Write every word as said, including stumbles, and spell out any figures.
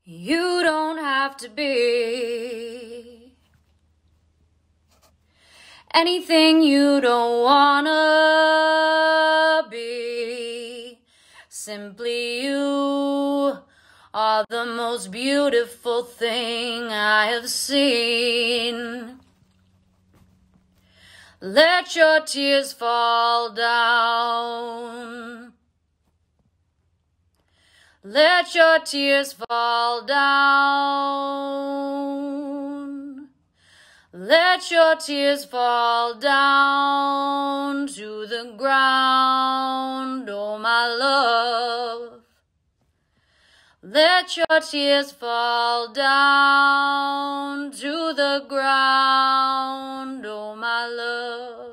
You don't have to be anything you don't wanna be. Simply you are the most beautiful thing I have seen. Let your tears fall down. Let your tears fall down. Let your tears fall down to the ground, oh my love. Let your tears fall down to the ground, oh my love.